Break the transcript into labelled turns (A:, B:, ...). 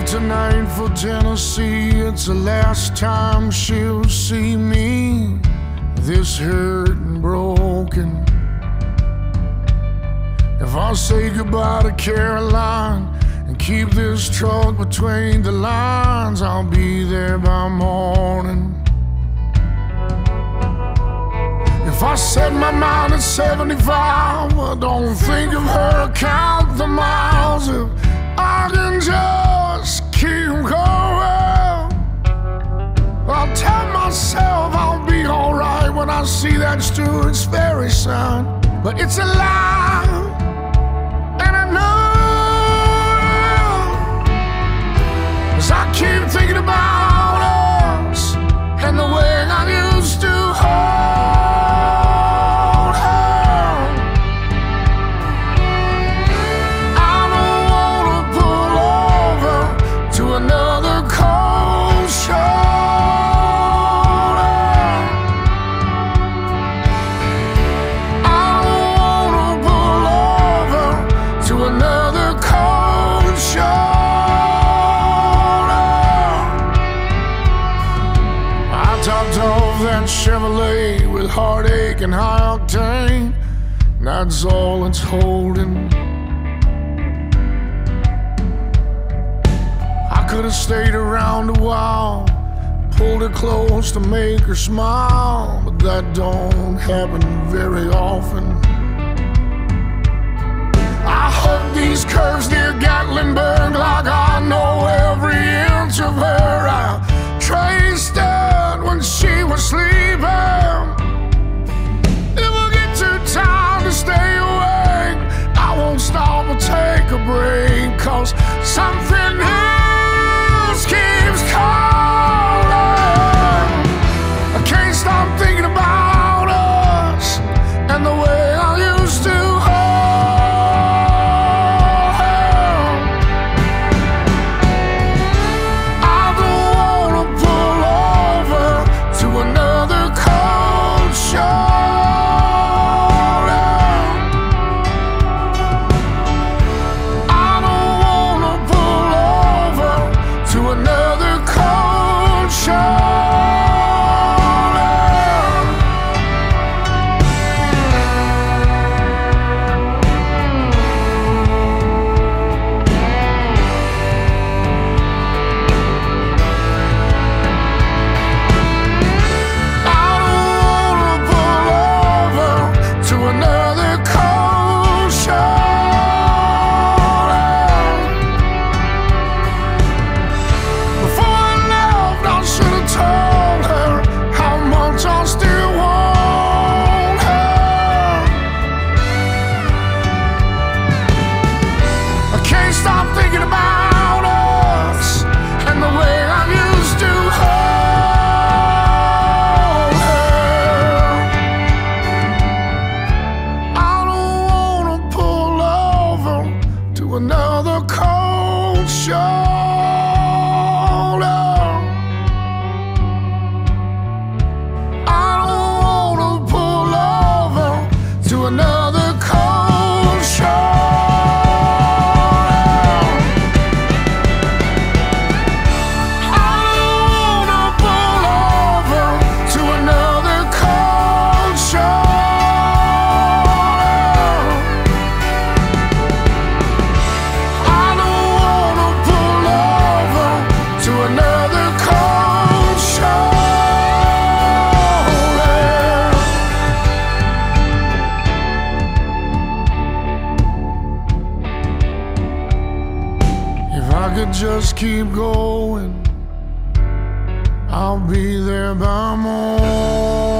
A: tonight for Tennessee. It's the last time she'll see me this hurt and broken. If I say goodbye to Caroline and keep this truck between the lines, I'll be there by morning. If I set my mind at 75, I don't think of her, count the miles. If I can just keep going, I'll tell myself I'll be alright when I see that Stewart's Ferry sign. But it's a lie, and I know, 'cause I keep thinking about us and the way I used to hold her. I don't wanna pull over to another cold shoulder. I don't wanna pull over to another cold shoulder. I topped off that Chevrolet with heartache and high octane. That's all it's holding. I could have stayed around a while, pulled her close to make her smile, but that don't happen very often. I hug these curves near Gatlinburg like I know every inch of her. I traced it when she was sleeping. If I get too tired to stay awake, I won't stop or take a break, 'cause something else keeps calling. I can't stop thinking about us and the way I used to hold her. I don't wanna pull over to another cold shoulder. I don't wanna pull over to another cold shoulder. I don't wanna pull over to another cold shoulder. Before I left, I should have told her how much I still want her. I can't stop thinking about us and the way I used to hold her. I don't wanna pull over to another cold shoulder. I don't wanna pull over to another cold shoulder. I don't wanna pull over to another cold shoulder. I don't wanna pull over to another cold shoulder. If I could just keep going, I'll be there by morning.